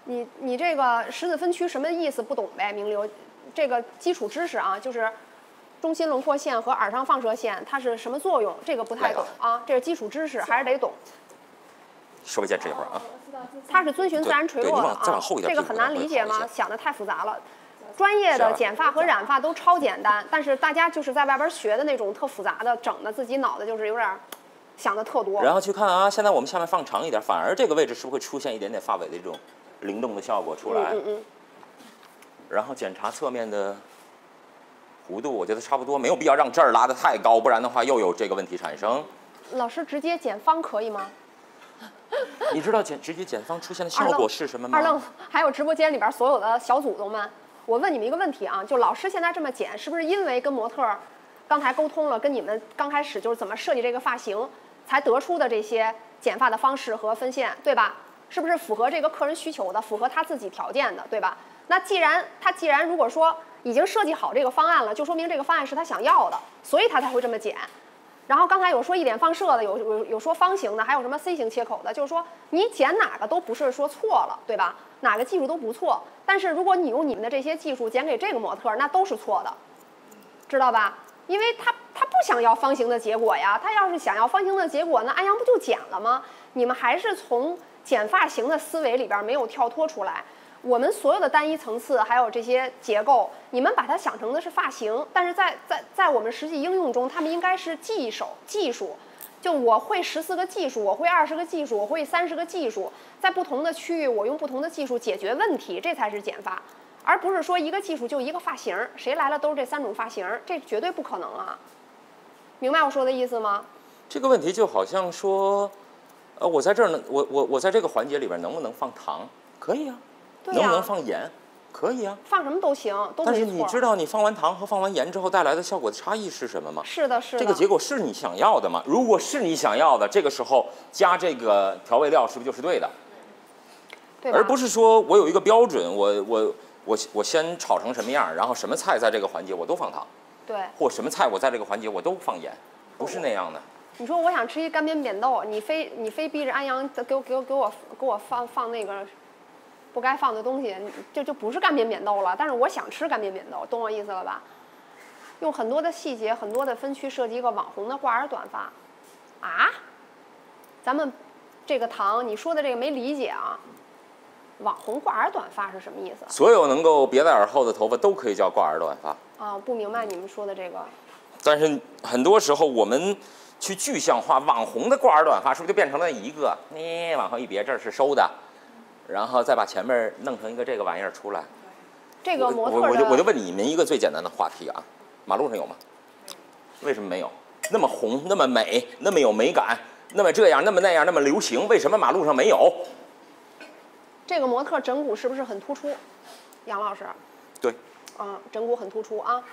你这个十字分区什么意思不懂呗？明流，这个基础知识啊，就是中心轮廓线和耳上放射线它是什么作用，这个不太懂啊，这是基础知识，还是得懂。 稍微坚持一会儿啊。 它是遵循自然垂落的啊，这个很难理解吗？想的太复杂了。专业的剪发和染发都超简单，但是大家就是在外边学的那种特复杂的，整的自己脑袋就是有点想的特多。 然后去看啊，现在我们下面放长一点，反而这个位置是不是会出现一点点发尾的这种灵动的效果出来？然后检查侧面的弧度，我觉得差不多，没有必要让这儿拉得太高，不然的话又有这个问题产生。 老师直接剪方可以吗？ 你知道直接剪方出现的效果是什么吗？ 二愣，还有直播间里边所有的小祖宗们，我问你们一个问题啊，就老师现在这么剪，是不是因为跟模特刚才沟通了，跟你们刚开始就是怎么设计这个发型，才得出的这些剪发的方式和分线，对吧？是不是符合这个客人需求的，符合他自己条件的，对吧？那既然如果说已经设计好这个方案了，就说明这个方案是他想要的，所以他才会这么剪。然后刚才有说一点放射的，有说方形的，还有什么 C 型切口的，就是说你剪哪个都不是说错了，对吧？哪个技术都不错，但是如果你用你们的这些技术剪给这个模特，那都是错的，知道吧？因为他不想要方形的结果呀，他要是想要方形的结果，那安阳不就剪了吗？你们还是从剪发型的思维里边没有跳脱出来。我们所有的单一层次还有这些结构，你们把它想成的是发型，但是在我们实际应用中，他们应该是技术。就我会14个技术，我会20个技术，我会30个技术，在不同的区域，我用不同的技术解决问题，这才是剪发，而不是说一个技术就一个发型，谁来了都是这3种发型，这绝对不可能啊！明白我说的意思吗？ 这个问题就好像说，我在这儿呢，我在这个环节里边能不能放糖？可以啊。能不能放盐？可以啊， 放什么都行，都没错。 但是你知道你放完糖和放完盐之后带来的效果的差异是什么吗？ 是的，是的。 这个结果是你想要的吗？如果是你想要的，这个时候加这个调味料是不是就是对的？ 对， 而不是说我有一个标准，我先炒成什么样，然后什么菜在这个环节我都放糖， 对， 或什么菜我在这个环节我都放盐，不是那样的。 你说我想吃一干煸扁豆，你非逼着安阳给我放那个不该放的东西，就不是干煸扁豆了。但是我想吃干煸扁豆，懂我意思了吧？用很多的细节、很多的分区设计一个网红的挂耳短发，啊？咱们这个堂你说的这个没理解啊？网红挂耳短发是什么意思？ 所有能够别在耳后的头发都可以叫挂耳短发。 啊，不明白你们说的这个。 但是很多时候我们去具象化网红的挂耳短发，是不是就变成了一个？你往后一别，这儿是收的。然后再把前面弄成一个这个玩意儿出来。 这个模特我就问你们一个最简单的话题啊，马路上有吗？为什么没有？那么红，那么美，那么有美感，那么这样，那么那样，那么流行，为什么马路上没有？ 这个模特枕骨是不是很突出？杨老师。 对。 枕骨很突出啊。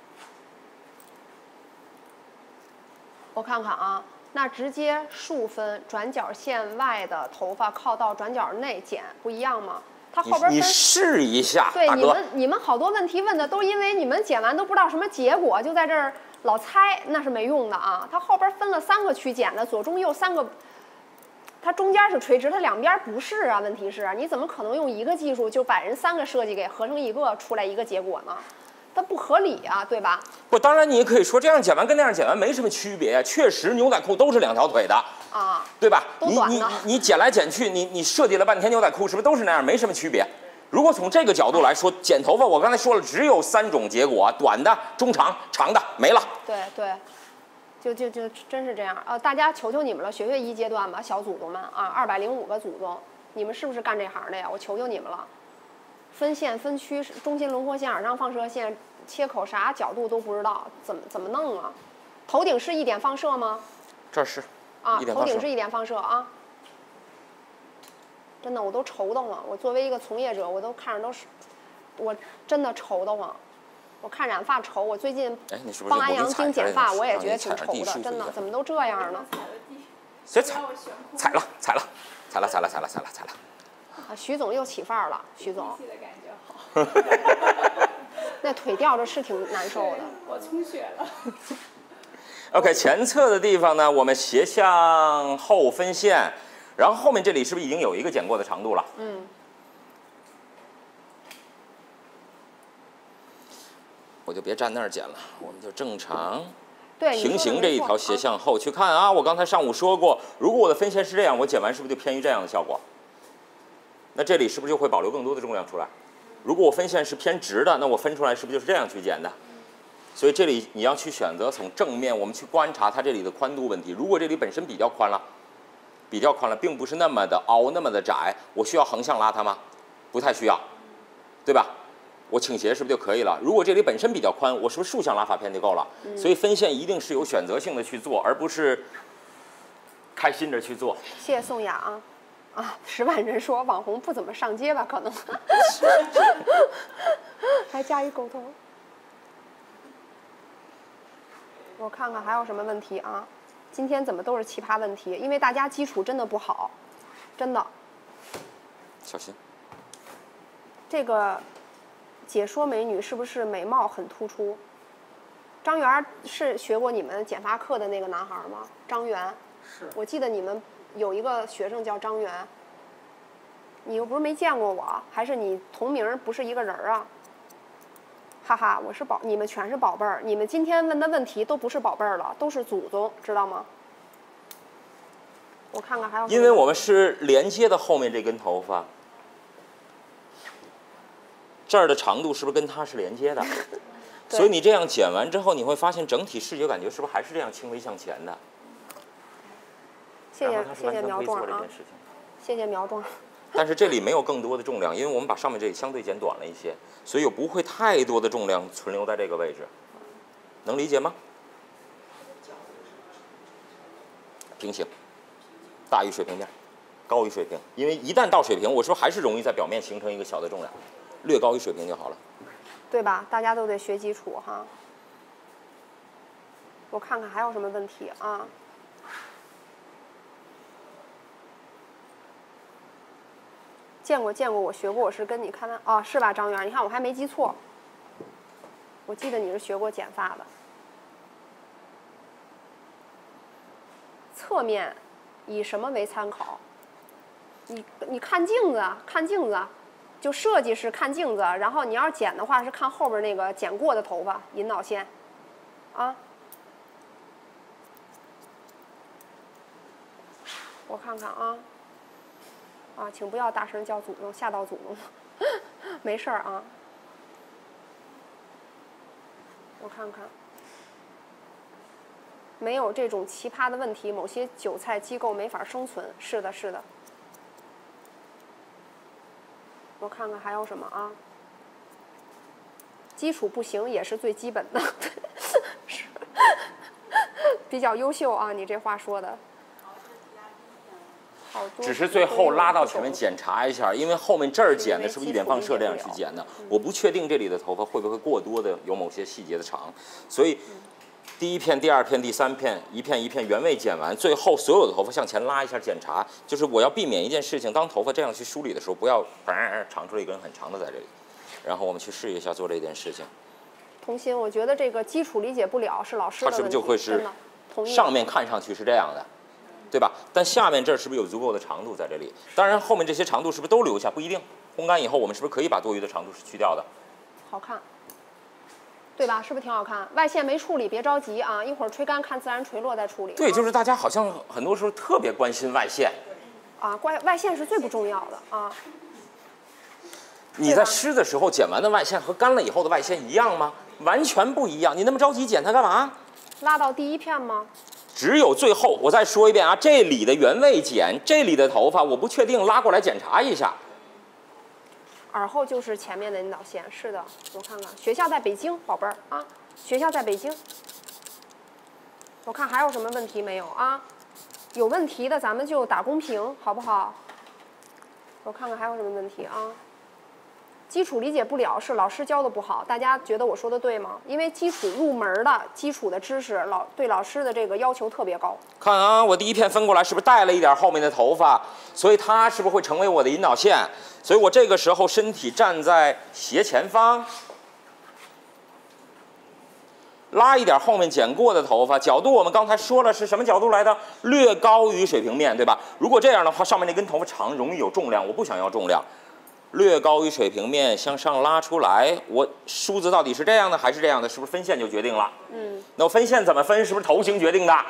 我看看啊。那直接竖分转角线外的头发靠到转角内剪不一样吗？它后边分你试一下。 对，你们好多问题问的都因为你们剪完都不知道什么结果，就在这儿老猜，那是没用的啊。它后边分了3个区剪的，左中右3个，它中间是垂直，它两边不是啊。问题是你怎么可能用一个技术就把人3个设计给合成一个出来一个结果呢？它不合理啊，对吧？ 不，当然你也可以说这样剪完跟那样剪完没什么区别，确实牛仔裤都是2条腿的啊， 对吧？ 都短的。 你剪来剪去，你设计了半天牛仔裤是不是都是那样，没什么区别？如果从这个角度来说，剪头发我刚才说了，只有3种结果：短的、中长、长的，没了。 对对，就真是这样。大家求求你们了，学学1阶段吧，小祖宗们啊，205个祖宗，你们是不是干这行的呀？我求求你们了。分线、分区、中心轮廓线、耳上放射线、切口啥角度都不知道，怎么弄啊？头顶是1点放射吗？ 这是啊，头顶是1点放射啊。真的，我都愁得慌。我作为一个从业者，我都看着都是，我真的愁得慌。我看染发愁，我最近帮安阳经剪发，我也觉得挺愁的，真的，怎么都这样呢？ 谁踩了？ 啊，徐总又起范儿了，徐总。那腿吊着是挺难受的。 我充血了。 OK， 前侧的地方呢，我们斜向后分线，然后后面这里是不是已经有一个剪过的长度了？ 我就别站那儿剪了，我们就正常。 对， 平行这一条斜向后去看啊！我刚才上午说过，如果我的分线是这样，我剪完是不是就偏于这样的效果？那这里是不是就会保留更多的重量出来？如果我分线是偏直的，那我分出来是不是就是这样去剪的？所以这里你要去选择从正面，我们去观察它这里的宽度问题。如果这里本身比较宽了，并不是那么的凹，那么的窄，我需要横向拉它吗？不太需要，对吧？我倾斜是不是就可以了？如果这里本身比较宽，我是不是竖向拉法片就够了？所以分线一定是有选择性的去做，而不是开心着去做。 谢谢宋雅啊，10万人说网红不怎么上街吧？可能还加一狗头。我看看还有什么问题啊？今天怎么都是奇葩问题？因为大家基础真的不好，真的。 小心。 这个解说美女是不是美貌很突出？张元是学过你们减发课的那个男孩吗？张元。 是。 我记得你们有一个学生叫张元。你又不是没见过我，还是你同名不是一个人啊？哈哈，我是你们全是宝贝儿，你们今天问的问题都不是宝贝儿了，都是祖宗，知道吗？我看看还有。 因为我们是连接的后面这根头发，这儿的长度是不是跟它是连接的？所以你这样剪完之后，你会发现整体视觉感觉是不是还是这样轻微向前的？ 谢谢苗壮啊！谢谢苗壮。 但是这里没有更多的重量，因为我们把上面这里相对剪短了一些，所以不会太多的重量存留在这个位置，能理解吗？平行，大于水平面，高于水平，因为一旦到水平，我说还是容易在表面形成一个小的重量，略高于水平就好了， 对吧？大家都得学基础哈。我看看还有什么问题啊？见过，我学过，我是跟你看完啊，是吧，张元？你看我还没记错，我记得你是学过剪发的。侧面以什么为参考？你看镜子，就设计是看镜子，然后你要是剪的话是看后边那个剪过的头发引导线，啊。我看看啊。啊，请不要大声叫祖宗，吓到祖宗。没事儿啊。我看看，没有这种奇葩的问题，某些韭菜机构没法生存。是的，是的。我看看还有什么啊？基础不行也是最基本的，是比较优秀啊！你这话说的。 只是最后拉到前面检查一下，因为后面这儿剪的是不是一点放射这样去剪的？我不确定这里的头发会不会过多的有某些细节的长，所以第一片、第二片、第三片，一片一片原位剪完，最后所有的头发向前拉一下检查，就是我要避免一件事情，当头发这样去梳理的时候，不要长出了一根很长的在这里。然后我们去试一下做这件事情。 童心，我觉得这个基础理解不了是老师的问题， 它是不是就会是上面看上去是这样的？对吧？但下面这儿是不是有足够的长度在这里？当然，后面这些长度是不是都留下？不一定。烘干以后，我们是不是可以把多余的长度是去掉的？ 好看，对吧？是不是挺好看？外线没处理，别着急啊，一会儿吹干看自然垂落再处理。 对，就是大家好像很多时候特别关心外线。 啊，外线是最不重要的啊。 你在湿的时候剪完的外线和干了以后的外线一样吗？完全不一样。你那么着急剪它干嘛？ 拉到第一片吗？ 只有最后，我再说一遍啊，这里的原位剪，这里的头发我不确定，拉过来检查一下。 耳后就是前面的引导线，是的，我看看，学校在北京，宝贝儿啊，学校在北京。我看还有什么问题没有啊？有问题的咱们就打公屏，好不好？我看看还有什么问题啊？基础理解不了是老师教的不好，大家觉得我说的对吗？因为基础入门的基础的知识，对老师的这个要求特别高。 看啊，我第一片分过来是不是带了一点后面的头发？所以它是不是会成为我的引导线？所以我这个时候身体站在斜前方，拉一点后面剪过的头发，角度我们刚才说了是什么角度来的？略高于水平面，对吧？如果这样的话，上面那根头发长，容易有重量，我不想要重量。 略高于水平面向上拉出来，我梳子到底是这样的还是这样的？是不是分线就决定了？那我分线怎么分？是不是头型决定的？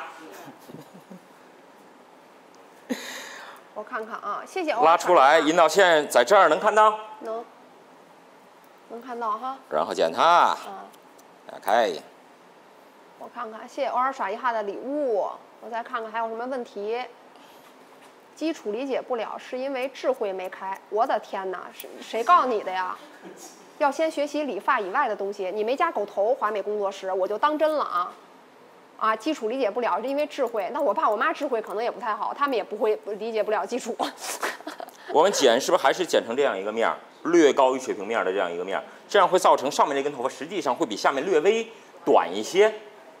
我看看啊，谢谢。 拉出来，引导线在这儿能看到？ 能看到哈。 然后剪它，打开。 我看看，谢谢偶尔耍一下的礼物。我再看看还有什么问题。基础理解不了，是因为智慧没开。我的天哪，谁告诉你的呀？要先学习理发以外的东西。你没加狗头，华美工作室我就当真了啊！啊，基础理解不了是因为智慧。那我爸我妈智慧可能也不太好，他们也不会理解不了基础。 我们剪是不是还是剪成这样一个面儿，略高于水平面的这样一个面儿？这样会造成上面这根头发实际上会比下面略微短一些。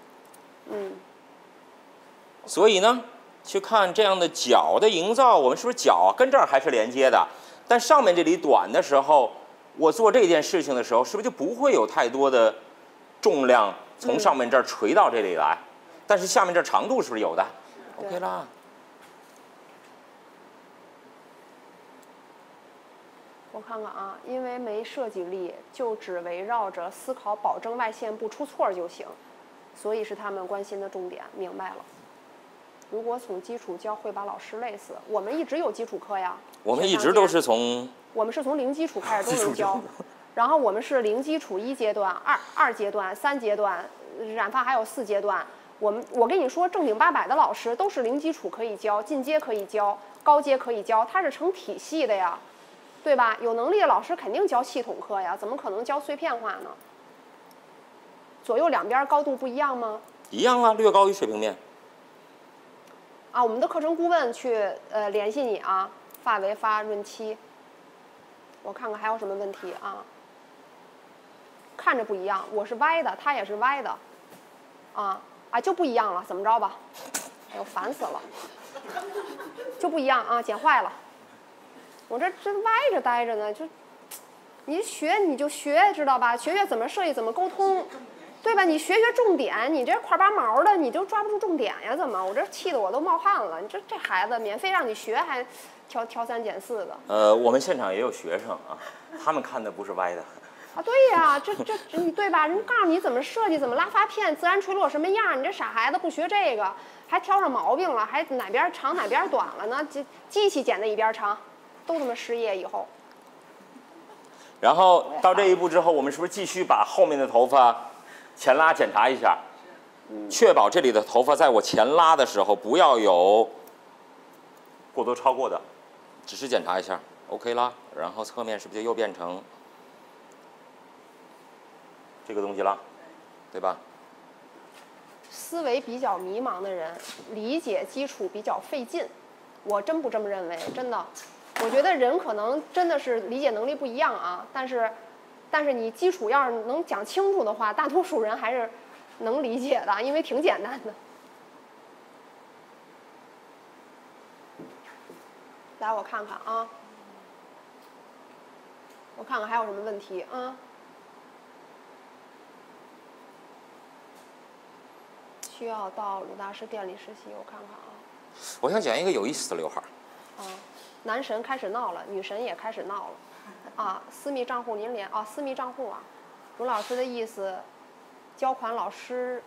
所以呢，去看这样的角的营造，我们是不是角跟这儿还是连接的？但上面这里短的时候，我做这件事情的时候，是不是就不会有太多的重量从上面这儿垂到这里来？但是下面这长度是不是有的 ？OK 啦。 我看看啊，因为没设计力，就只围绕着思考保证外线不出错就行，所以是他们关心的重点。明白了。如果从基础教会把老师累死。我们一直有基础课呀。 我们一直都是从。 我们是从零基础开始都能教，然后我们是零基础1阶段、二阶段、3阶段，染发还有4阶段。我跟你说，正经八百的老师都是零基础可以教，进阶可以教，高阶可以教，它是成体系的呀，对吧？有能力的老师肯定教系统课呀，怎么可能教碎片化呢？左右两边高度不一样吗？ 一样啊，略高于水平面。 啊，我们的课程顾问去联系你啊，发为发润期。我看看还有什么问题啊？看着不一样，我是歪的，他也是歪的，就不一样了，怎么着吧？哎呦，烦死了，就不一样啊，剪坏了。我这歪着待着呢，就你学你就学，知道吧？学怎么设计，怎么沟通，对吧？你学重点，你这块八毛的，你就抓不住重点呀？怎么？我这气得我都冒汗了。你这孩子免费让你学还挑3拣4的。 我们现场也有学生啊，他们看的不是歪的。 啊，对呀，这你对吧？人告诉你怎么设计，怎么拉发片，自然垂落什么样，你这傻孩子不学这个，还挑上毛病了，还哪边长哪边短了呢？机器剪的一边长，都他妈失业以后。 然后到这一步之后，我们是不是继续把后面的头发前拉检查一下，确保这里的头发在我前拉的时候不要有过多超过的，只是检查一下 ，OK 啦。然后侧面是不是就又变成这个东西了，对吧？ 思维比较迷茫的人，理解基础比较费劲，我真不这么认为，真的。我觉得人可能真的是理解能力不一样啊，但是你基础要是能讲清楚的话，大多数人还是能理解的，因为挺简单的。来，我看看啊，我看看还有什么问题啊？需要到鲁大师店里实习，我看看啊。 我想讲一个有意思的刘海。 男神开始闹了，女神也开始闹了，啊，私密账户您连啊，私密账户啊，鲁老师的意思，教款老师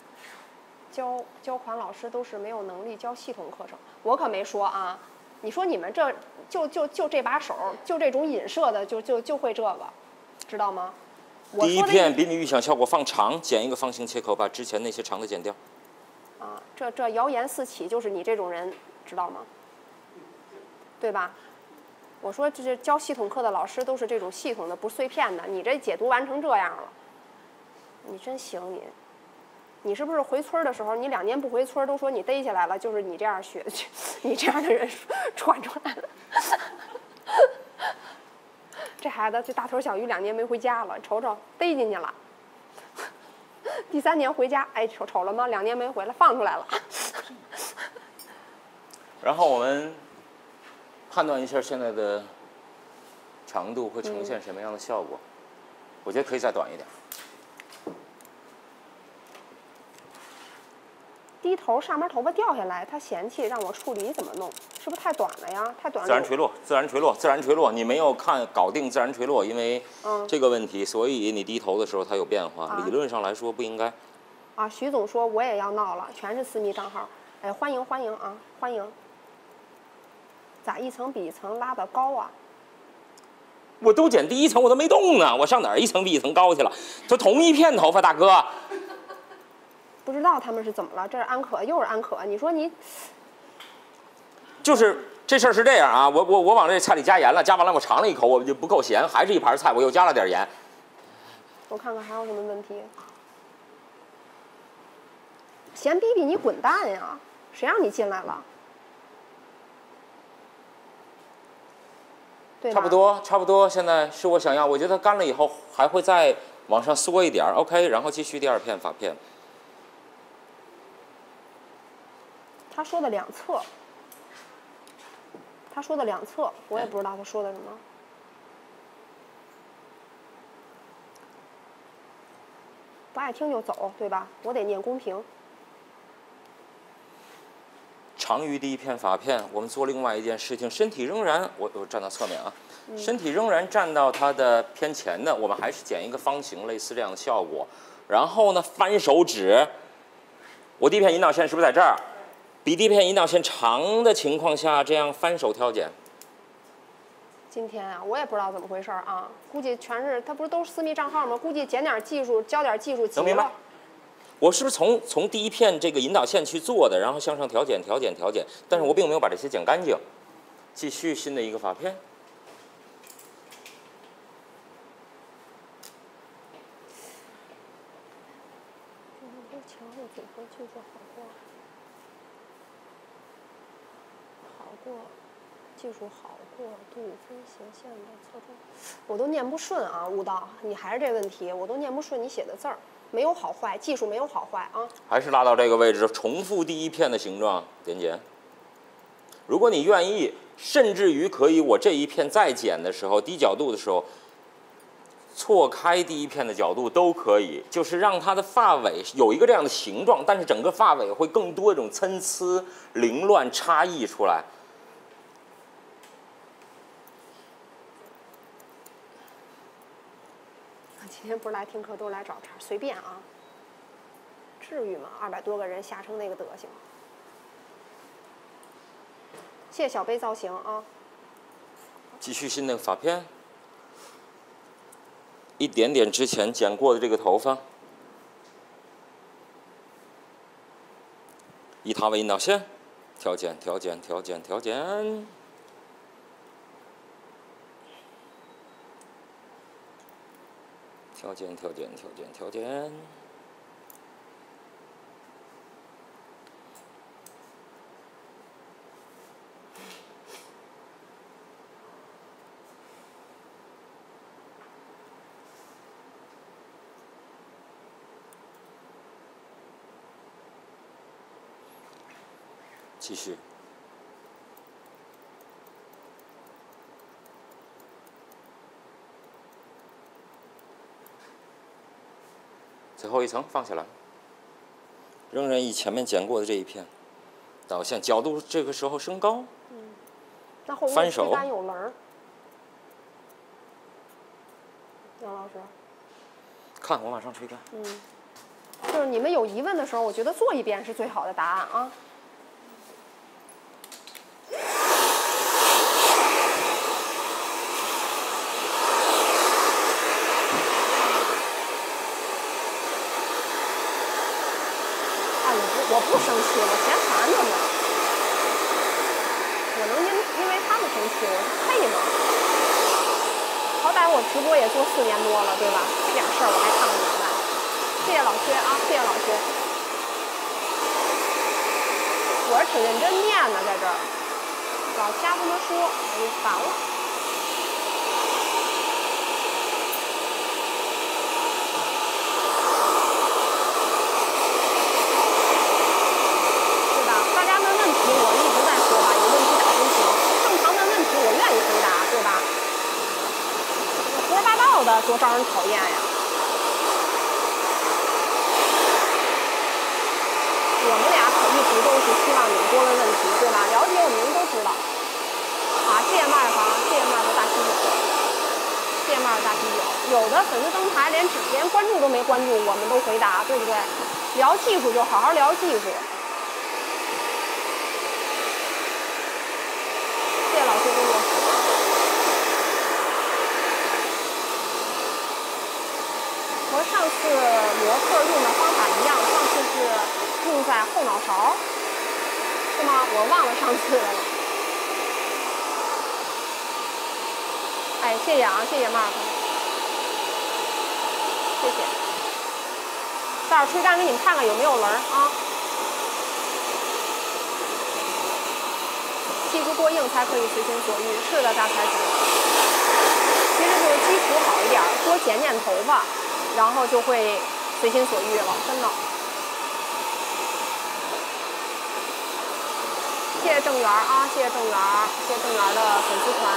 都是没有能力教系统课程，我可没说啊，你说你们这就这把手，就这种引射的就会这个，知道吗？ 第一片比你预想效果放长，剪一个方形切口，把之前那些长的剪掉。 啊，这谣言四起，就是你这种人，知道吗？对吧？我说这教系统课的老师都是这种系统的，不碎片的。你这解读完成这样了，你真行你是不是回村的时候，你2年不回村，都说你逮起来了，就是你这样学，你这样的人传出来了。这孩子这大头小鱼2年没回家了，瞅瞅逮进去了。第3年回家，哎，瞅了吗？2年没回来，放出来了。 然后我们判断一下现在的长度会呈现什么样的效果。我觉得可以再短一点。 低头上面头发掉下来，他嫌弃让我处理，怎么弄？ 是不是太短了呀？太短了。 自然垂落，自然垂落，自然垂落。你没有搞定自然垂落，因为这个问题，所以你低头的时候它有变化。理论上来说不应该。 啊，徐总说我也要闹了，全是私密账号。哎，欢迎欢迎啊，欢迎。咋一层比一层拉得高啊？ 我都剪第一层，我都没动呢，我上哪儿一层比一层高去了？这同一片头发，大哥。 不知道他们是怎么了，这是安可，又是安可。你说你， 就是这事儿是这样啊，我往这菜里加盐了，加完了我尝了一口，我就不够咸，还是一盘菜，我又加了点盐。 我看看还有什么问题。咸逼逼，你滚蛋呀！谁让你进来了？对吧？ 差不多，差不多，现在是我想要。我觉得干了以后还会再往上缩一点 ，OK， 然后继续第二片发片。 他说的两侧，他说的两侧，我也不知道他说的什么。不爱听就走，对吧？我得念公屏。 长于第一片发片，我们做另外一件事情，身体仍然，我站到侧面啊，身体仍然站到它的偏前的，我们还是剪一个方形，类似这样的效果。然后呢，翻手指，我第一片引导线是不是在这儿？比第一片引导线长的情况下，这样翻手挑剪。 今天啊，我也不知道怎么回事啊，估计全是他不是都是私密账号吗？估计捡点技术，教点技术急了。 能明白？我是不是从第一片这个引导线去做的，然后向上调剪，但是我并没有把这些剪干净。继续新的一个发片。 强弱组合技术好过，技术好过度分斜线的侧重，我都念不顺啊，悟道，你还是这问题，我都念不顺你写的字儿。没有好坏，技术没有好坏啊。 还是拉到这个位置，重复第一片的形状点剪。如果你愿意，甚至于可以，我这一片再剪的时候，低角度的时候，错开第一片的角度都可以，就是让它的发尾有一个这样的形状，但是整个发尾会更多一种参差、凌乱、差异出来。 今天不是来听课，都是来找茬，随便啊。至于吗？200多个人吓成那个德行。谢谢小杯造型啊。 继续新的发片，一点点之前剪过的这个头发，以它为引导线，调剪。调剪。继续。最后一层放下来，仍然以前面剪过的这一片导线，角度这个时候升高。 那后翻手面有棱儿。杨老师。 看，我马上吹干。 就是你们有疑问的时候，我觉得做一遍是最好的答案啊。我不生气，我嫌烦他们。我能因为他们生气，我配吗？好歹我直播也做4年多了，对吧？这点事儿我还看不明白。谢谢老薛啊，谢谢老薛。我是挺认真念的，在这儿，老瞎他妈说，我就烦了。我一直在说吧，有问题打公屏，正常的问题我愿意回答，对吧？胡说八道的多招人讨厌呀！我们俩可一直题都是希望你们多问问题，对吧？了解我们人都知道。啊，谢谢 Mark 啊，谢谢 Mark 大啤酒，谢谢 Mark 大啤酒。有的粉丝登台连关注都没关注，我们都回答，对不对？聊技术就好好聊技术。谢谢老谢工作室。和上次模特用的方法一样，上次是用在后脑勺，是吗？我忘了上次的了。哎，谢谢啊，谢谢 Mark， 谢谢。待会儿吹干给你们看看有没有棱啊。技术过硬才可以随心所欲。是的，大才子。其实就是基础好一点，多剪剪头发，然后就会随心所欲了，真的。谢谢郑源啊，谢谢郑源，谢谢郑源的粉丝团。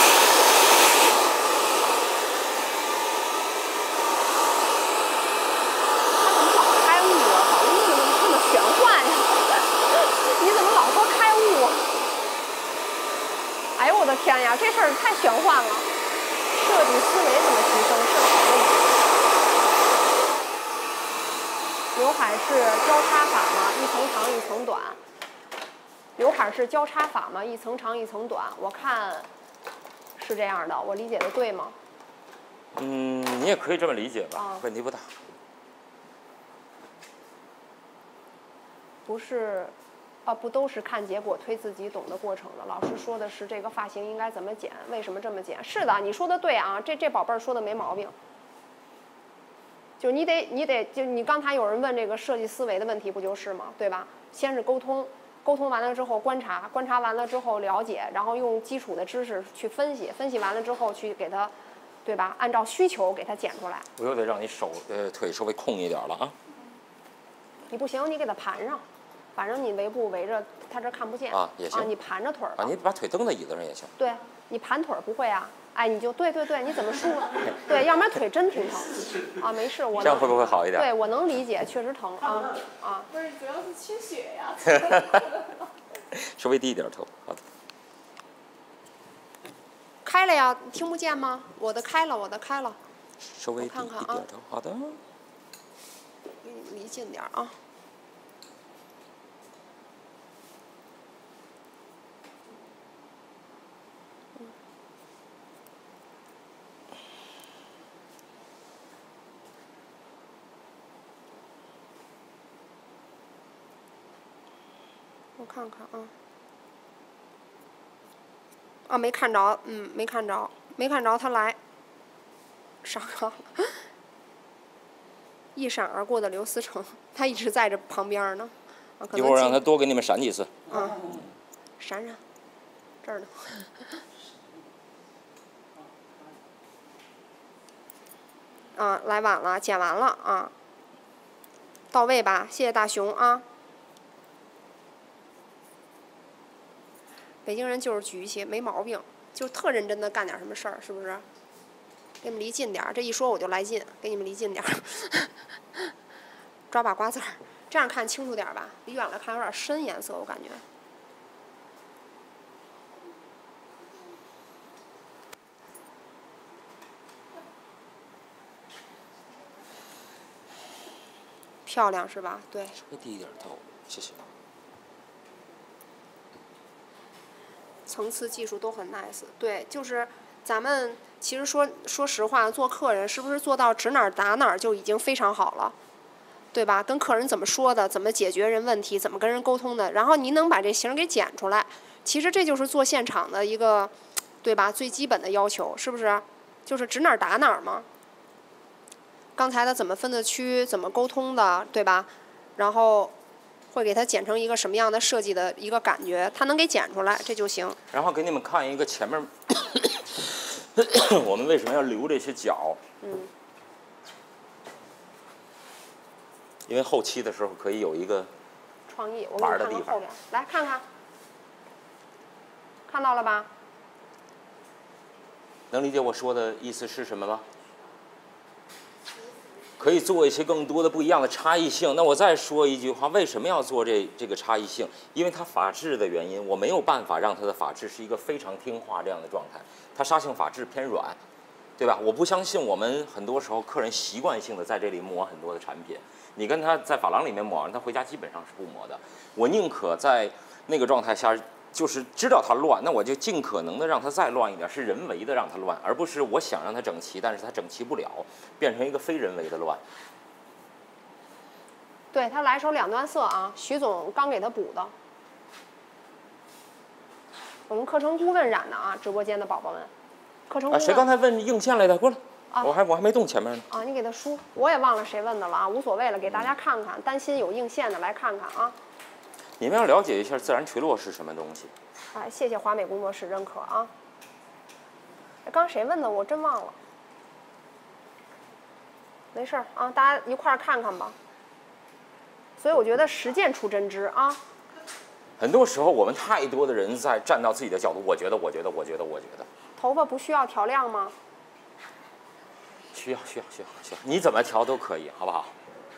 他怎么老开悟啊？好像那么玄幻呀！你怎么老说开悟啊？哎呦我的天呀，这事儿太玄幻了！设计思维怎么提升是个好问题。刘海是交叉法吗？一层长一层短。刘海是交叉法吗？一层长一层短。我看是这样的，我理解的对吗？ 你也可以这么理解吧，问题不大。 不是。不都是看结果推自己懂的过程的。老师说的是这个发型应该怎么剪，为什么这么剪？是的，你说的对啊，这宝贝儿说的没毛病。就你得就你刚才有人问这个设计思维的问题，不就是吗？对吧？先是沟通，沟通完了之后观察，观察完了之后了解，然后用基础的知识去分析，分析完了之后去给它，对吧？按照需求给它剪出来。 我又得让你腿稍微空一点了啊。 你不行，你给它盘上。反正你围布围着，他这看不见啊，也行啊， 你盘着腿儿啊，你把腿蹬在椅子上也行。 对，你盘腿儿不会啊？哎，你就对，你怎么舒服？对，要不然腿真挺疼啊。没事，我这样会不会好一点？ 对，我能理解，确实疼啊。 不是，主要是缺血呀。 稍微低一点头，好的。 开了呀，听不见吗？我的开了，我的开了。 稍微低一点头，好的。 离你们离近点啊。我看看啊，没看着，没看着他来，上了，一闪而过的刘思成，他一直在这旁边呢， 一会儿让他多给你们闪几次。 闪，这儿呢。来晚了，剪完了啊，到位吧？谢谢大熊啊。北京人就是局气，没毛病，就特认真的干点什么事儿，是不是？给你们离近点儿，这一说我就来劲，给你们离近点儿。抓把瓜子儿，这样看清楚点吧，离远了看有点深颜色，我感觉。漂亮是吧？对。 稍微低一点头，谢谢。 层次技术都很 nice， 对，就是咱们其实说实话，做客人是不是做到指哪儿打哪儿就已经非常好了，对吧？跟客人怎么说的，怎么解决人问题，怎么跟人沟通的，然后您能把这型给剪出来，其实这就是做现场的一个，对吧？最基本的要求是不是？就是指哪儿打哪儿嘛。刚才的怎么分的区，怎么沟通的，对吧？然后会给它剪成一个什么样的设计的一个感觉，它能给剪出来，这就行。 然后给你们看一个前面，我们为什么要留这些角？因为后期的时候可以有一个创意，我给你看看后边，来看看，看到了吧？能理解我说的意思是什么吗？ 可以做一些更多的不一样的差异性。那我再说一句话，为什么要做这个差异性？因为它法质的原因，我没有办法让它的法质是一个非常听话这样的状态，它沙性法质偏软，对吧？我不相信我们很多时候客人习惯性的在这里抹很多的产品，你跟他在发廊里面抹完，他回家基本上是不抹的。我宁可在那个状态下，就是知道它乱，那我就尽可能的让它再乱一点，是人为的让它乱，而不是我想让它整齐，但是它整齐不了，变成一个非人为的乱。 对他来手2段色啊，徐总刚给他补的。我们课程顾问染的啊，直播间的宝宝们，课程顾问。 谁刚才问硬线来的？过来，我还没动前面呢。 啊，你给他输，我也忘了谁问的了啊，无所谓了，给大家看看，担心有硬线的来看看啊。 你们要了解一下自然垂落是什么东西。 哎，谢谢华美工作室认可啊。刚谁问的？我真忘了。没事儿啊，大家一块儿看看吧。所以我觉得实践出真知啊。 很多时候我们太多的人在站到自己的角度，我觉得。 头发不需要调亮吗？ 需要，你怎么调都可以，好不好？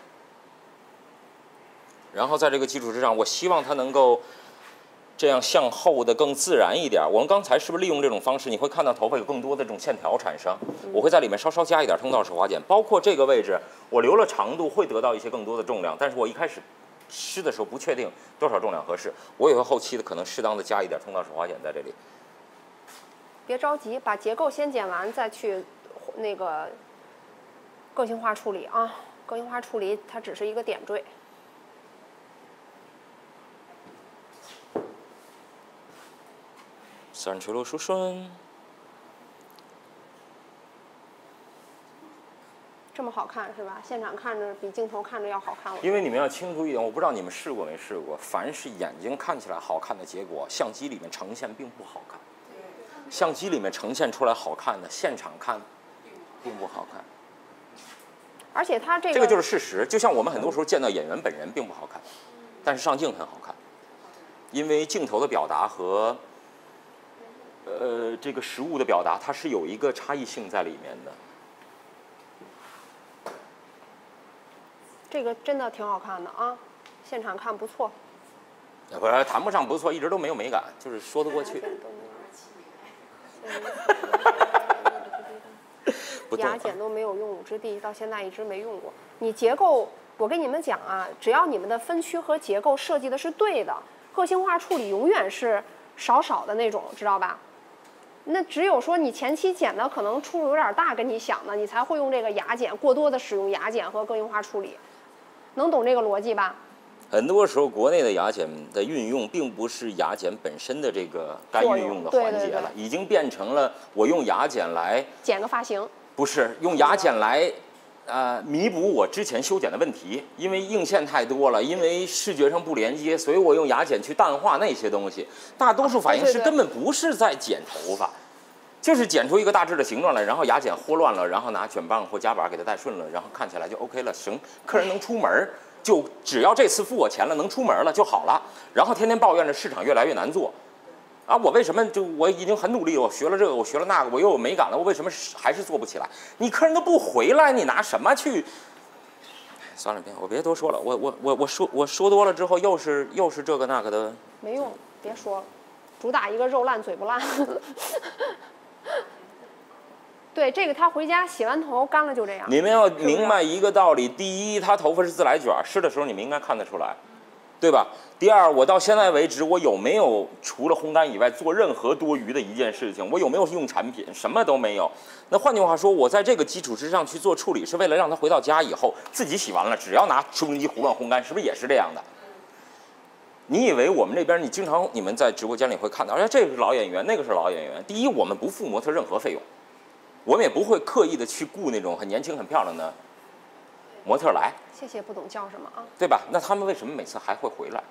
然后在这个基础之上，我希望它能够这样向后的更自然一点。我们刚才是不是利用这种方式，你会看到头发有更多的这种线条产生？我会在里面稍稍加一点通道式滑剪，包括这个位置，我留了长度，会得到一些更多的重量。但是我一开始施的时候不确定多少重量合适，我也会后期的可能适当的加一点通道式滑剪在这里。 别着急，把结构先剪完，再去那个个性化处理啊。个性化处理它只是一个点缀。 自然垂落梳顺， 这么好看是吧？现场看着比镜头看着要好看。 因为你们要清楚一点，我不知道你们试过没试过，凡是眼睛看起来好看的结果，相机里面呈现并不好看。相机里面呈现出来好看的，现场看并不好看。 而且它这个就是事实。就像我们很多时候见到演员本人并不好看，但是上镜很好看，因为镜头的表达和这个实物的表达，它是有一个差异性在里面的。 这个真的挺好看的啊，现场看不错。 不是谈不上不错，一直都没有美感，就是说得过去。 牙剪都没有用武之地，到现在一直没用过。你结构，我跟你们讲啊，只要你们的分区和结构设计的是对的，个性化处理永远是少的那种，知道吧？那只有说你前期剪的可能出入有点大，跟你想的，你才会用这个牙剪，过多的使用牙剪和个性化处理，能懂这个逻辑吧？ 很多时候，国内的牙剪的运用并不是牙剪本身的这个该运用的环节了，已经变成了我用牙剪来剪个发型， 不是用牙剪来弥补我之前修剪的问题，因为硬线太多了，因为视觉上不连接，所以我用牙剪去淡化那些东西。大多数发型师根本不是在剪头发，就是剪出一个大致的形状来，然后牙剪豁乱了，然后拿卷棒或夹板给它带顺了，然后看起来就 OK 了，行，客人能出门。就只要这次付我钱了，能出门了就好了。然后天天抱怨着市场越来越难做，啊，我为什么我已经很努力了，我学了这个，我学了那个，我又有美感了，我为什么还是做不起来？你客人都不回来，你拿什么去？算了，我别多说了，我说多了之后又是这个那个的， 没用，别说了，主打一个肉烂嘴不烂。对，这个他回家洗完头干了就这样。 你们要明白一个道理：第一，他头发是自来卷，湿的时候你们应该看得出来，对吧？第二，我到现在为止，我有没有除了烘干以外做任何多余的一件事情？我有没有用产品？什么都没有。那换句话说，我在这个基础之上去做处理，是为了让他回到家以后自己洗完了，只要拿吹风机胡乱烘干，是不是也是这样的？你以为我们这边，你们在直播间里会看到，哎，这个是老演员，那个是老演员。第一，我们不付模特任何费用。我们也不会刻意的去雇那种很年轻、很漂亮的模特来。 谢谢，不懂叫什么啊？ 对吧？那他们为什么每次还会回来？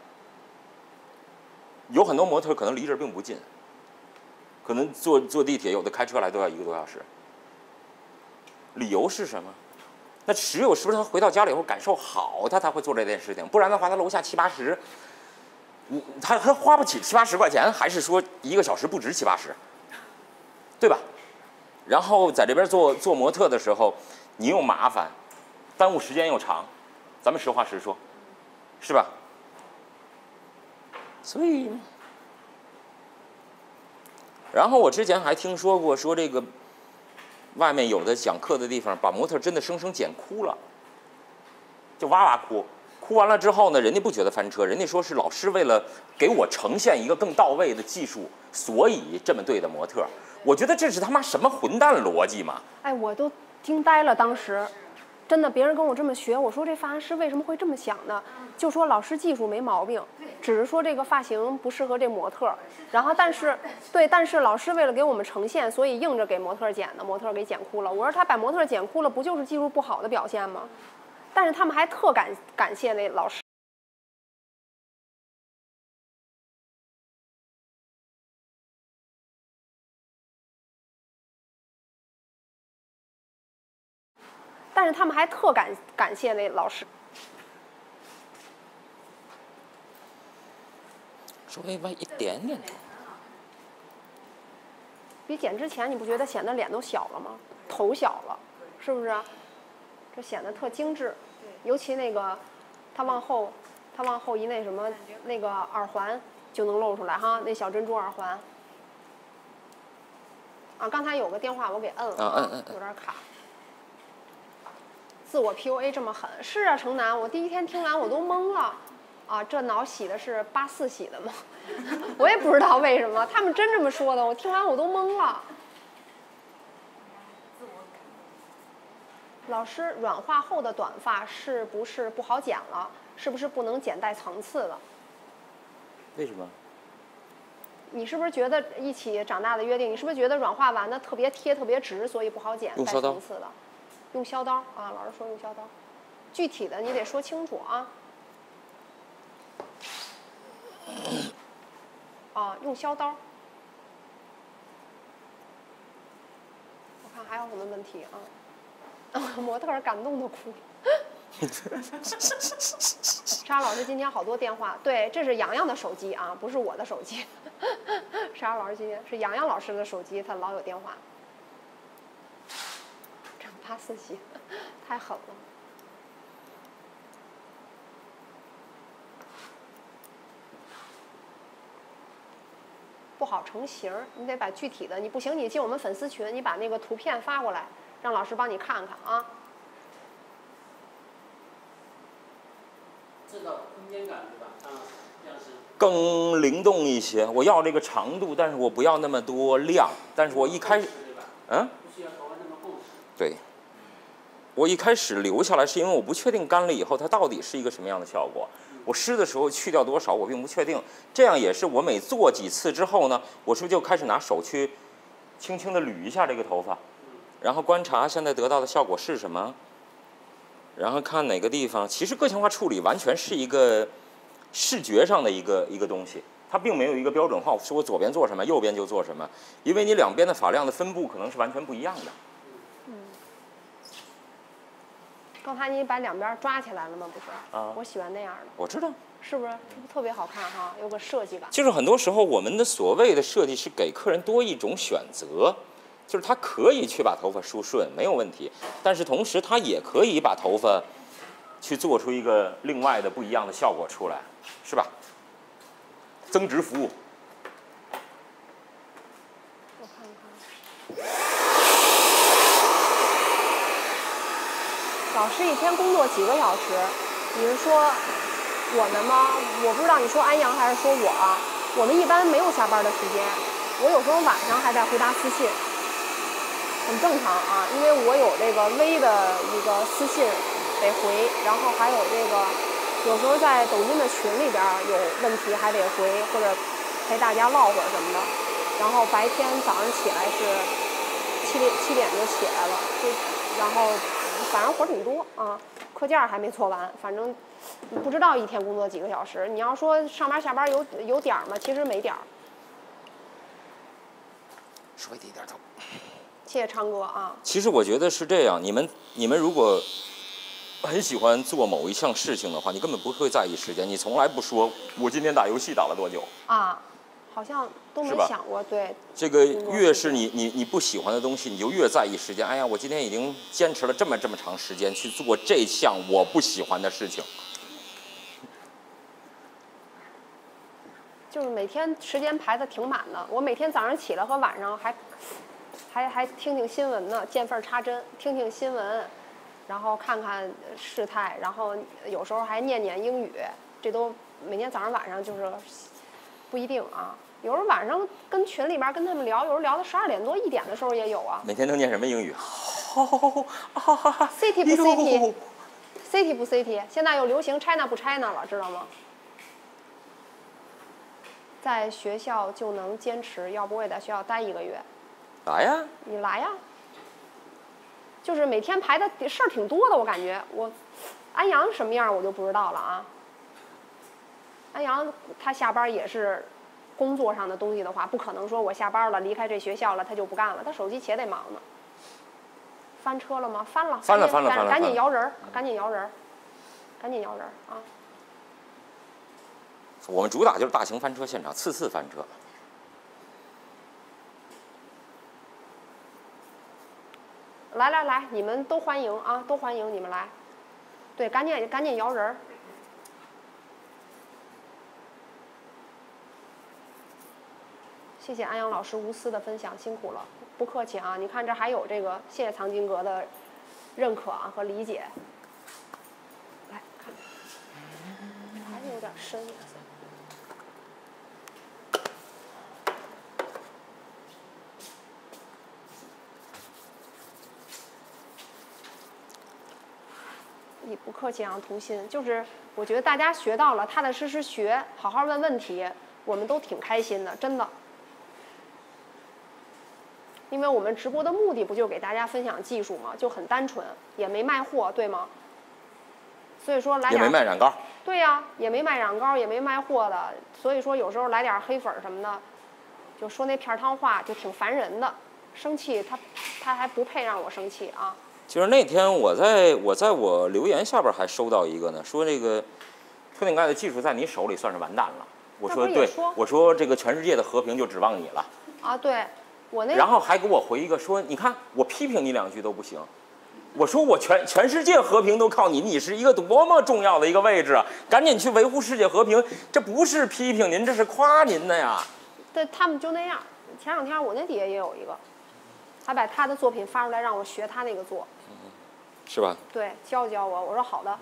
有很多模特可能离这儿并不近，可能坐地铁，有的开车来都要1个多小时。理由是什么？那只有是不是他回到家里以后感受好，他才会做这件事情？不然的话，他楼下70、80，他花不起70、80块钱，还是说1个小时不值70、80，对吧？然后在这边做模特的时候，你又麻烦， 耽误时间又长，咱们实话实说，是吧？所以，然后我之前还听说过，说这个外面有的讲课的地方，把模特真的生生剪哭了，就哇哇哭。哭完了之后呢，人家不觉得翻车，人家说是老师为了给我呈现一个更到位的技术，所以这么对的模特。我觉得这是他妈什么混蛋逻辑嘛！ 哎，我都惊呆了，当时，真的，别人跟我这么学，我说这发型师为什么会这么想呢？就说老师技术没毛病，只是说这个发型不适合这模特。然后但是老师为了给我们呈现，所以硬着给模特剪的，模特给剪哭了。我说他把模特剪哭了，不就是技术不好的表现吗？但是他们还特感谢那老师。但是他们还特感谢那老师。 稍微歪一点点头。 比剪之前你不觉得显得脸都小了吗？头小了，是不是？这显得特精致，尤其那个他往后一那什么那个耳环就能露出来哈，那小珍珠耳环。啊，刚才有个电话我给摁了，有点卡。自我 PUA 这么狠，是啊，程楠，我第一天听完我都懵了，啊，这脑洗的是84洗的吗？我也不知道为什么，他们真这么说的，我听完我都懵了。老师，软化后的短发是不是不好剪了？是不是不能剪带层次了？ 为什么？ 你是不是觉得一起长大的约定？你是不是觉得软化完的特别贴、特别直，所以不好剪带层次的？用削刀啊，老师说用削刀，具体的你得说清楚啊。啊，用削刀。我看还有什么问题啊？模特感动的哭了。莎老师今天好多电话，对，这是洋洋的手机啊，不是我的手机。莎老师今天是洋洋老师的手机，他老有电话。这84洗，太狠了。不好成型，你得把具体的，你不行，你进我们粉丝群，你把那个图片发过来，让老师帮你看看啊。 制造空间感对吧？这样是更灵动一些。我要这个长度，但是我不要那么多量。但是我一开始， 不需要头发那么厚实。 对。我一开始留下来是因为我不确定干了以后它到底是一个什么样的效果。我湿的时候去掉多少，我并不确定。这样也是我每做几次之后呢，我是不是就开始拿手去轻轻地捋一下这个头发，然后观察现在得到的效果是什么，然后看哪个地方。其实个性化处理完全是一个视觉上的一个东西，它并没有一个标准化，说我左边做什么，右边就做什么，因为你两边的发量的分布可能是完全不一样的。 刚才你把两边抓起来了吗？不是，我喜欢那样的。 我知道， 是不是？这不特别好看哈，有个设计感。 就是很多时候我们的所谓的设计是给客人多一种选择，就是他可以去把头发梳顺，没有问题，但是同时他也可以把头发去做出一个另外的不一样的效果出来，是吧？增值服务。 我看看。老师一天工作几个小时？你是说我们吗？我不知道你说安阳还是说我啊。我们一般没有下班的时间，我有时候晚上还在回答私信，很正常啊。因为我有这个微的一个私信得回，然后还有这个有时候在抖音的群里边有问题还得回，或者陪大家唠会儿什么的。然后白天早上起来是7点就起来了，然后。反正活挺多啊，课件还没做完，反正不知道一天工作几个小时。你要说上班下班有点儿吗？其实没点儿。 稍微低点头。 谢谢昌哥啊。 其实我觉得是这样，你们如果很喜欢做某一项事情的话，你根本不会在意时间，你从来不说我今天打游戏打了多久啊。 好像都没是吧想过，对。 这个越是你不喜欢的东西，你就越在意时间。哎呀，我今天已经坚持了这么长时间去做这项我不喜欢的事情。 就是每天时间排的挺满的，我每天早上起来和晚上还听听新闻呢，见缝插针，听听新闻，然后看看事态，然后有时候还念英语，这都每天早上晚上就是不一定啊。有时候晚上跟群里边跟他们聊，有时候聊到12点多1点的时候也有啊。 每天都念什么英语 ？City 不 City，City 不 City， 现在又流行 China 不 China 了，知道吗？在学校就能坚持，要不我也在学校待1个月。 来呀！ 你来呀！就是每天排的事儿挺多的，我感觉安阳什么样我就不知道了啊。安阳他下班也是工作上的东西的话，不可能说我下班了离开这学校了他就不干了，他手机且得忙呢。翻车了吗？翻了，赶紧摇人，赶紧摇人，赶紧摇人啊！ 我们主打就是大型翻车现场，次翻车。 来，你们都欢迎啊，都欢迎你们来。对，赶紧摇人。谢谢安阳老师无私的分享，辛苦了，不客气啊！你看这还有这个，谢谢藏经阁的认可啊和理解。来看，还是有点深颜色。你不客气啊，图心，就是我觉得大家学到了，踏踏实实学，好好问问题，我们都挺开心的，真的。因为我们直播的目的不就给大家分享技术吗？就很单纯，也没卖货，对吗？所以说来点也没卖染膏。 对呀，也没卖染膏，也没卖货的，所以说有时候来点黑粉什么的，就说那片汤话，就挺烦人的。生气他还不配让我生气啊。 就是那天我在我留言下边还收到一个呢，说这个推顶盖的技术在你手里算是完蛋了。我说对，我说这个全世界的和平就指望你了。 啊，对，我那。 然后还给我回一个说，你看我批评你2句都不行，我说我全世界和平都靠你，你是一个多么重要的一个位置啊！赶紧去维护世界和平，这不是批评您，这是夸您的呀。 对，他们就那样。前2天我那底下也有一个，还把他的作品发出来让我学他那个做。 是吧？ 对，教我，我说好的。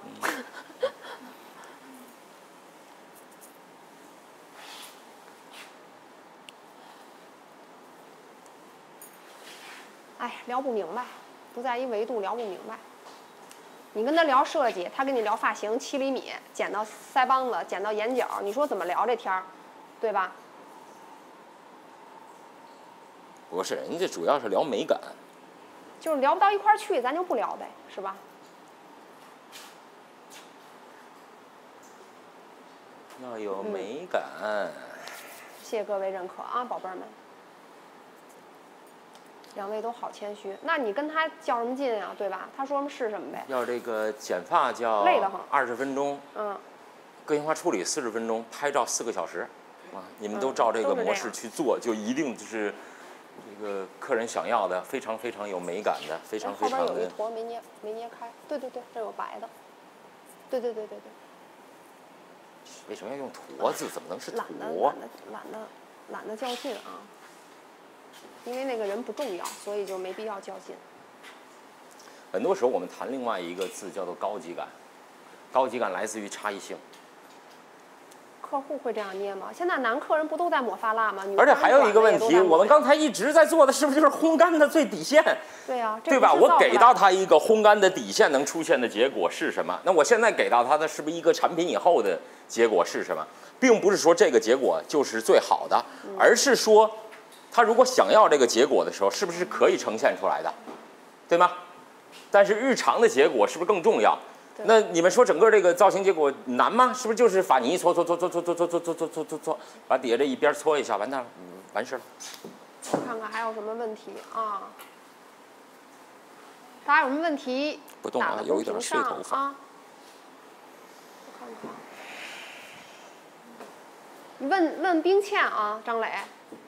哎，聊不明白，不在一维度聊不明白。你跟他聊设计，他跟你聊发型，7厘米剪到腮帮子，剪到眼角，你说怎么聊这天儿，对吧？ 不是，人家主要是聊美感。 就是聊不到一块儿去，咱就不聊呗，是吧？ 要有美感。 谢谢各位认可啊，宝贝儿们。2位都好谦虚，那你跟他较什么劲啊，对吧？他说什么是什么呗。 要这个剪发叫累得慌 20分钟，个性化处理40分钟，拍照4个小时，啊，你们都照这个模式去做，就一定就是这个客人想要的，非常有美感的，非常的。 后边有一坨没捏开，对，这有白的，对。 为什么要用坨字？怎么能是坨？ 懒得较劲啊，因为那个人不重要，所以就没必要较劲。 很多时候我们谈另外一个字叫做高级感，高级感来自于差异性。 客户会这样捏吗？现在男客人不都在抹发蜡吗？ 而且还有一个问题，我们刚才一直在做的是不是就是烘干的最底线？ 对呀， 对吧？我给到他一个烘干的底线能出现的结果是什么？那我现在给到他的是不是一个产品以后的结果是什么？并不是说这个结果就是最好的，而是说他如果想要这个结果的时候，是不是可以呈现出来的，对吗？但是日常的结果是不是更重要？那你们说整个这个造型结果难吗？是不是就是把泥搓，把底下这一边搓一下，完蛋了，完事了。 看看还有什么问题啊？大家有什么问题？ 不动啊，有一点睡头发。 啊。我看看。 你问冰倩啊，张磊，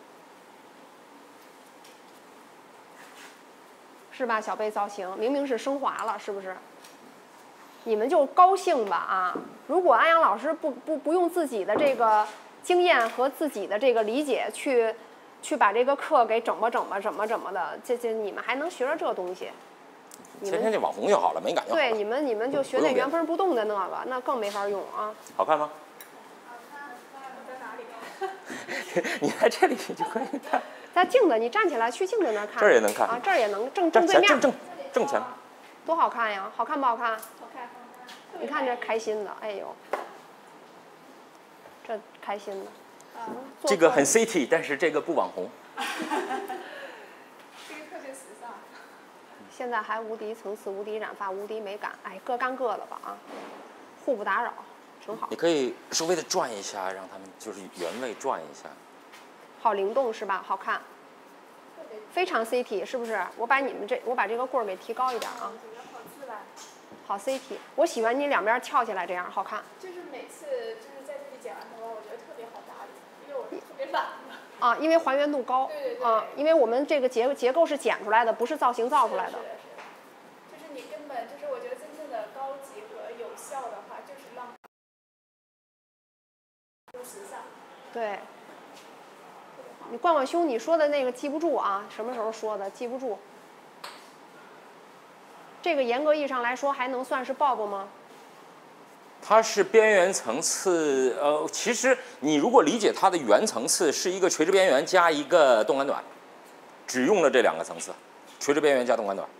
是吧？小贝造型明明是升华了，是不是？你们就高兴吧啊！如果安阳老师不用自己的这个经验和自己的这个理解去把这个课给整吧的，这你们还能学着这东西？ 天天就网红就好了，美感就好了。 对，你们就学那原封不动的那个，那更没法用啊。 好看吗？你在这里就可以看。 在镜子，你站起来去镜子那儿看。 这儿也能看啊，这儿也能正对面。 正前。 多好看呀！好看不好看？ 好看。 你看这开心的，哎呦，这开心的。 这个很 city， 但是这个不网红。 这个特别时尚。 现在还无敌层次、无敌染发、无敌美感，哎，各干各的吧啊，互不打扰，挺好。 你可以稍微的转一下，让他们就是原位转一下。 好灵动是吧？好看，非常 CT 是不是？我把这个棍儿给提高一点啊。 好自然。 好 CT， 我喜欢你两边翘起来这样，好看。 就是每次就是在这里剪完头发，我觉得特别好打理，因为我特别懒嘛。 啊，因为还原度高。 对。 啊，因为我们这个结构是剪出来的，不是造型造出来的。 是。就是你根本就是我觉得真正的高级和有效的话，就是让时尚。 对。你逛胸，你说的那个记不住啊，什么时候说的记不住。这个严格意义上来说，还能算是 bob 吗？ 它是边缘层次，其实你如果理解它的原层次是一个垂直边缘加一个动感短，只用了这两个层次，垂直边缘加动感短。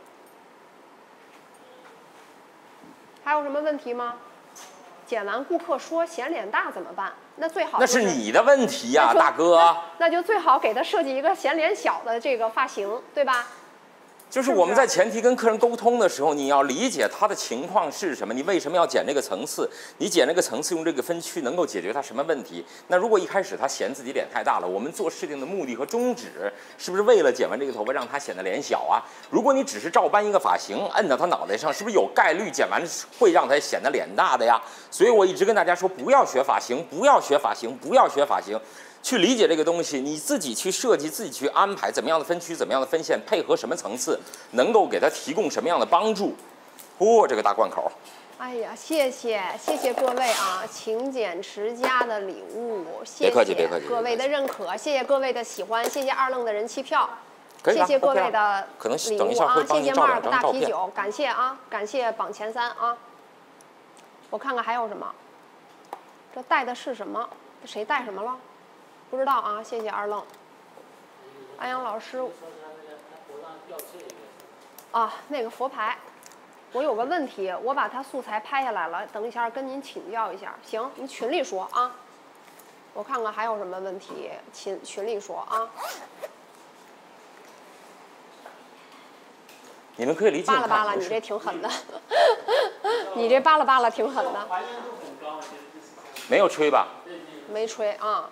还有什么问题吗？剪完顾客说显脸大怎么办？那最好、 那是你的问题呀，大哥。 那就最好给他设计一个显脸小的这个发型，对吧？ 就是我们在前提跟客人沟通的时候，你要理解他的情况是什么，你为什么要剪这个层次？你剪这个层次用这个分区能够解决他什么问题？那如果一开始他嫌自己脸太大了，我们做事情的目的和宗旨是不是为了剪完这个头发让他显得脸小啊？如果你只是照搬一个发型摁到他脑袋上，是不是有概率剪完会让他显得脸大的呀？所以我一直跟大家说，不要学发型，不要学发型，不要学发型。去理解这个东西，你自己去设计，自己去安排怎么样的分区，怎么样的分线，配合什么层次，能够给他提供什么样的帮助。这个大贯口。 哎呀，谢谢各位啊，勤俭持家的礼物，谢别客气各位的认可，谢谢各位的喜欢，谢谢二愣的人气票， 谢谢各位的可能礼物啊，谢谢 Mark 大啤酒， 酒，感谢啊，感谢榜前3啊。我看看还有什么，这带的是什么？谁带什么了？不知道啊，谢谢二愣。安阳老师。啊，那个佛牌，我有个问题，我把它素材拍下来了，等一下跟您请教一下。行，您群里说啊。我看看还有什么问题，群里说啊。 你们可以理解。 扒拉扒拉，你这挺狠的。你这扒拉扒拉挺狠的。 没有吹吧？ 没吹啊。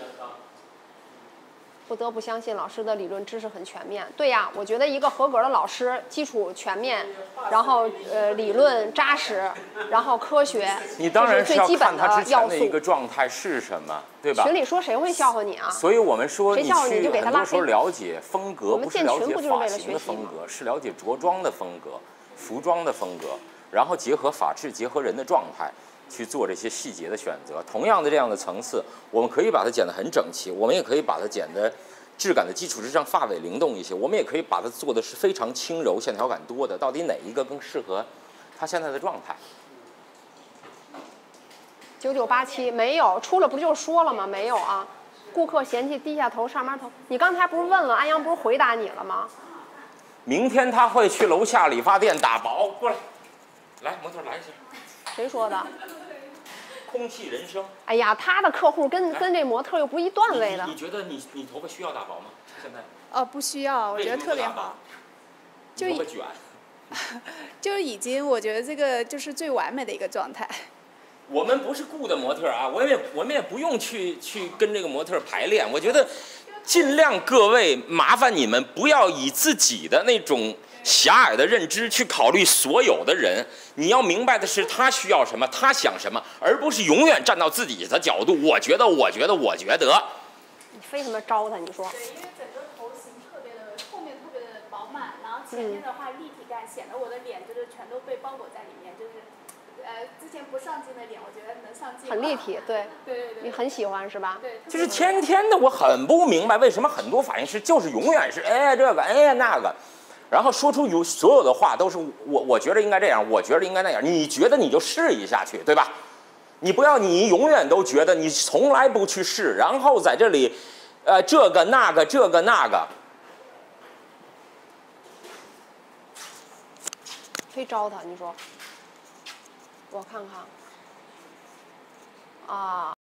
不得不相信老师的理论知识很全面。对呀，我觉得一个合格的老师，基础全面，然后理论扎实，然后科学， 你当然是最基本的要看他之前的一个状态是什么，对吧？ 群里说谁会笑话你啊？ 所以我们说， 谁笑话你就给他拉黑。 很多时候了解风格，不是了解发型的风格， 是了解着装的风格、服装的风格，然后结合法制，结合人的状态。去做这些细节的选择，同样的这样的层次，我们可以把它剪得很整齐，我们也可以把它剪得质感的基础之上发尾灵动一些，我们也可以把它做的是非常轻柔、线条感多的。到底哪一个更适合他现在的状态 ？9987没有出了，不就说了吗？没有啊。顾客嫌弃低下头上班头，你刚才不是问了，安阳不是回答你了吗？ 明天他会去楼下理发店打薄，过来，来模特来一下。 谁说的？ 空气人生。 哎呀，他的客户跟这模特又不一段位的。 你觉得你头发需要打薄吗？现在？ 不需要，我觉得特别好。 就头发卷。 就已经，我觉得这个就是最完美的一个状态。 我们不是雇的模特啊，我们也不用去跟这个模特排练。我觉得，尽量各位麻烦你们不要以自己的那种狭隘的认知去考虑所有的人。你要明白的是他需要什么，他想什么，而不是永远站到自己的角度。我觉得。 你非他妈招他，你说？ 对，因为整个头型特别的，后面特别的饱满，然后前面的话立体感，显得我的脸就是全都被包裹在里面，就是，之前不上镜的脸，我觉得能上镜。 很立体，对。 对。 你很喜欢是吧？ 对。 就是天天的，我很不明白为什么很多发型师就是永远是这个那个。然后说出所有的话都是我觉得应该这样，我觉得应该那样。你觉得你就试一下去，对吧？你不要你永远都觉得你从来不去试，然后在这里，这个那个， 非招他，你说？我看看。啊。